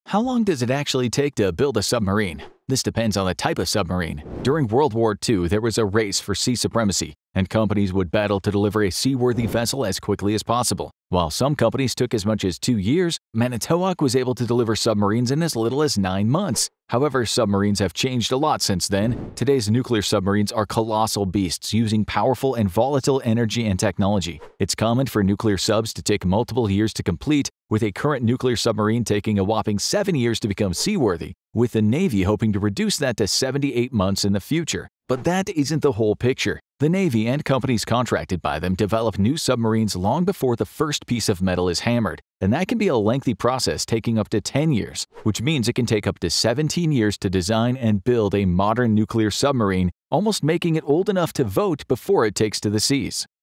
How long does it actually take to build a submarine? This depends on the type of submarine. During World War II, there was a race for sea supremacy, and companies would battle to deliver a seaworthy vessel as quickly as possible. While some companies took as much as 2 years, Manitowoc was able to deliver submarines in as little as 9 months. However, submarines have changed a lot since then. Today's nuclear submarines are colossal beasts using powerful and volatile energy and technology. It's common for nuclear subs to take multiple years to complete, with a current nuclear submarine taking a whopping 7 years to become seaworthy, with the Navy hoping to reduce that to 78 months in the future. But that isn't the whole picture. The Navy and companies contracted by them develop new submarines long before the first piece of metal is hammered, and that can be a lengthy process taking up to 10 years, which means it can take up to 17 years to design and build a modern nuclear submarine, almost making it old enough to vote before it takes to the seas.